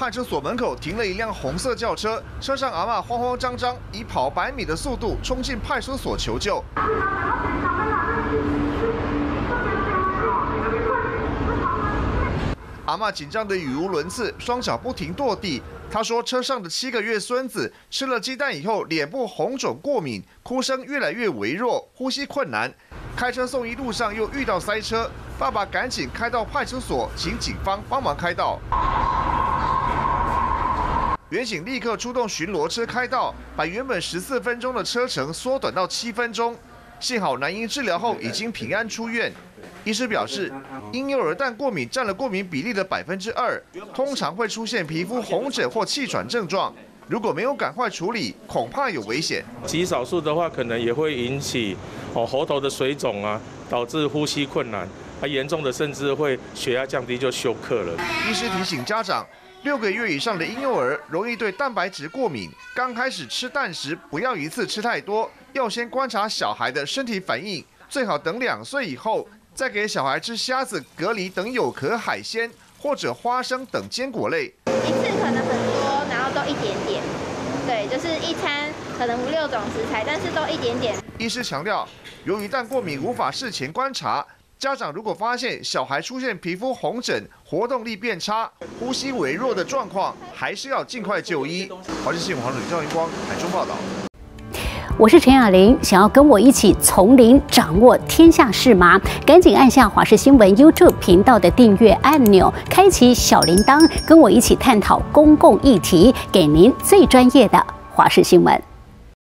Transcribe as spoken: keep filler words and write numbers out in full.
派出所门口停了一辆红色轿车，车上阿嬷慌慌张张，以跑百米的速度冲进派出所求救。阿嬷紧张得语无伦次，双脚不停跺地。她说，车上的七个月孙子吃了鸡蛋以后，脸部红肿过敏，哭声越来越微弱，呼吸困难。开车送医路上又遇到塞车，爸爸赶紧开到派出所，请警方帮忙开道。员警立刻出动巡逻车开道，把原本十四分钟的车程缩短到七分钟。幸好男婴治疗后已经平安出院。医师表示，婴幼儿蛋过敏占了过敏比例的百分之二，通常会出现皮肤红疹或气喘症状。如果没有赶快处理，恐怕有危险。 极少数的话，可能也会引起哦喉头的水肿啊，导致呼吸困难，啊严重的甚至会血压降低就休克了。 医师提醒家长，六个月以上的婴幼儿容易对蛋白质过敏，刚开始吃蛋时不要一次吃太多，要先观察小孩的身体反应，最好等两岁以后再给小孩吃虾子、蛤蜊等有壳海鲜，或者花生等坚果类。 一次可能很多，然后都一点点。对，就是一餐可能五六种食材，但是都一点点。 医师强调，由于蛋过敏无法事前观察，家长如果发现小孩出现皮肤红疹、活动力变差、呼吸微弱的状况，还是要尽快就医。华视新闻黄吕赵云光台中报道。 我是陈雅玲，想要跟我一起从零掌握天下事吗？赶紧按下华视新闻 YouTube 频道的订阅按钮，开启小铃铛，跟我一起探讨公共议题，给您最专业的华视新闻。